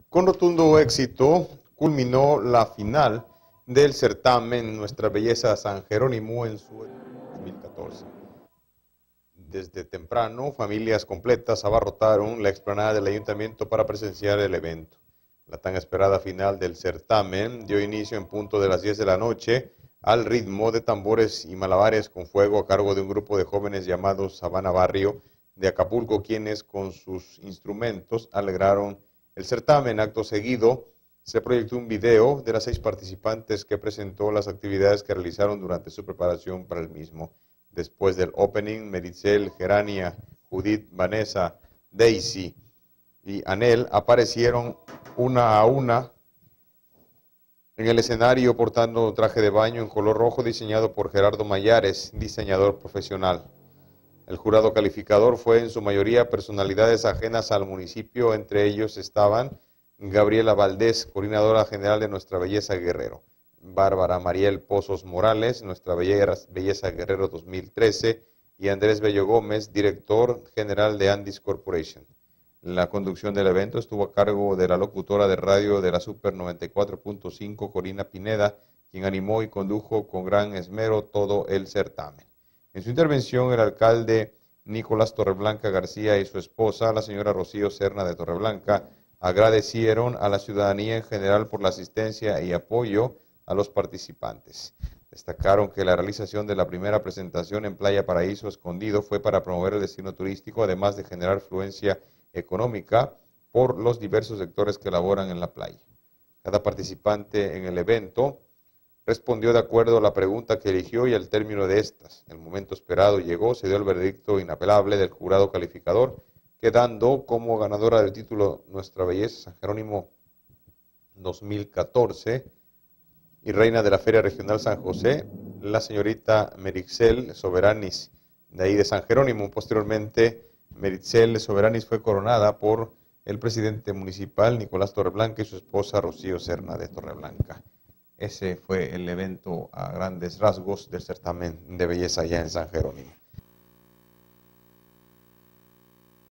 Con rotundo éxito culminó la final del certamen Nuestra Belleza San Jerónimo en su 2014. Desde temprano, familias completas abarrotaron la explanada del ayuntamiento para presenciar el evento. La tan esperada final del certamen dio inicio en punto de las 10 de la noche al ritmo de tambores y malabares con fuego a cargo de un grupo de jóvenes llamados Sabana Barrio de Acapulco, quienes con sus instrumentos alegraron el certamen. Acto seguido, se proyectó un video de las 6 participantes que presentó las actividades que realizaron durante su preparación para el mismo. Después del opening, Meritzel, Gerania, Judith, Vanessa, Daisy y Anel aparecieron una a una en el escenario portando traje de baño en color rojo diseñado por Gerardo Mayares, diseñador profesional. El jurado calificador fue en su mayoría personalidades ajenas al municipio, entre ellos estaban Gabriela Valdés, coordinadora general de Nuestra Belleza Guerrero, Bárbara Mariel Pozos Morales, Nuestra Belleza Guerrero 2013, y Andrés Bello Gómez, director general de Andis Corporation. La conducción del evento estuvo a cargo de la locutora de radio de la Super 94.5, Corina Pineda, quien animó y condujo con gran esmero todo el certamen. En su intervención, el alcalde Nicolás Torreblanca García y su esposa, la señora Rocío Serna de Torreblanca, agradecieron a la ciudadanía en general por la asistencia y apoyo a los participantes. Destacaron que la realización de la primera presentación en Playa Paraíso Escondido fue para promover el destino turístico, además de generar fluencia económica por los diversos sectores que laboran en la playa. Cada participante en el evento respondió de acuerdo a la pregunta que eligió y al término de estas. El momento esperado llegó, se dio el veredicto inapelable del jurado calificador, quedando como ganadora del título Nuestra Belleza San Jerónimo 2014 y reina de la Feria Regional San José, la señorita Meritzel Soberanis, de ahí de San Jerónimo. Posteriormente, Meritzel Soberanis fue coronada por el presidente municipal Nicolás Torreblanca y su esposa Rocío Serna de Torreblanca. Ese fue el evento a grandes rasgos del certamen de belleza allá en San Jerónimo.